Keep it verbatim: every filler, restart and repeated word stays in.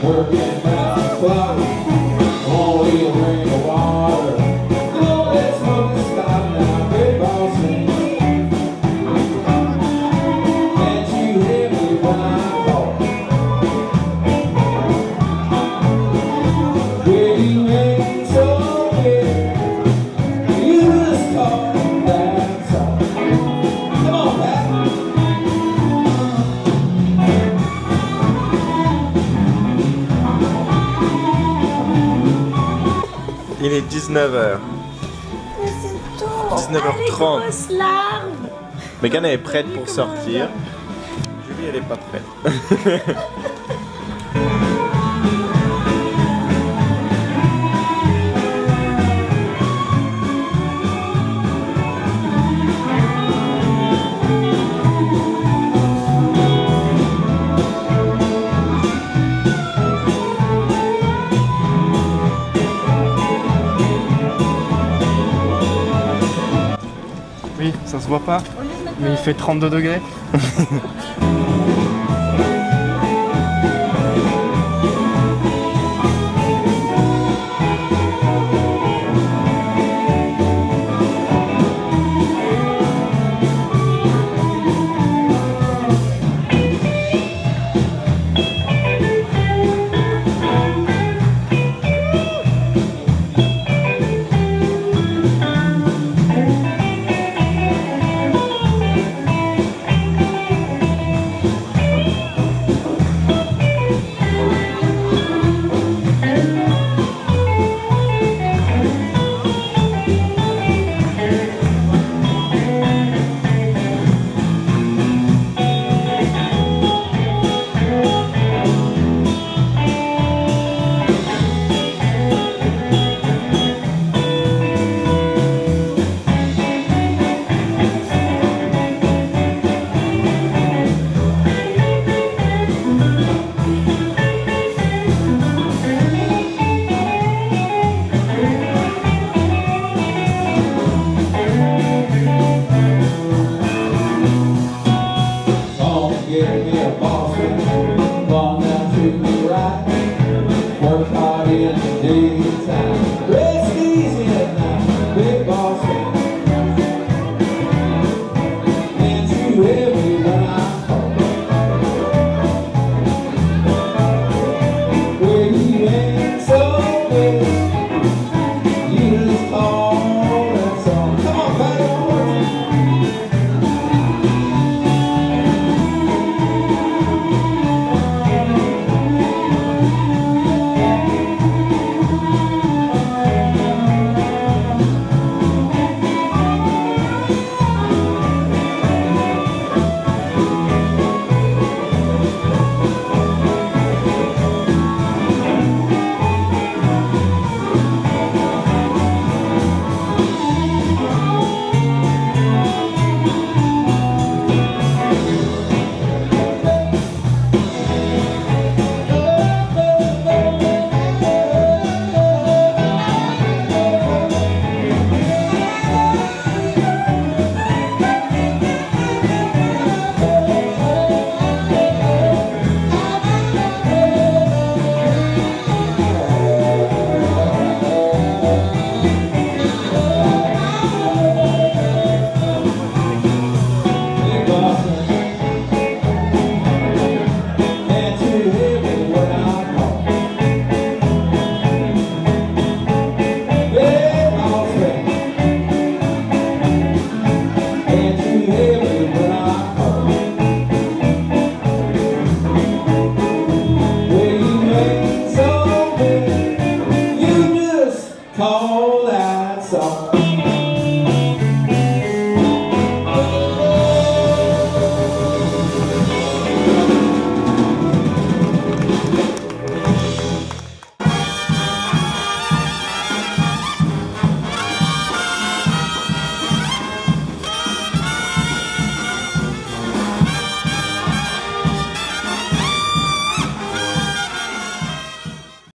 working round the clock, won't eat a drink of water. Oh, let's smoke the stop now, big ball swing. Can't you hear me when I call? Will you make so clear? You just talk, that's all. Come on, Pat. Il est dix-neuf heures. Mais c'est tôt. dix-neuf heures trente. Allez, grosse larme. Megan est prête pour sortir. Julie, elle est pas prête. Oui, ça se voit pas, mais il fait trente-deux degrés. Give me a Boston, gone down to the right, work hard in the daytime.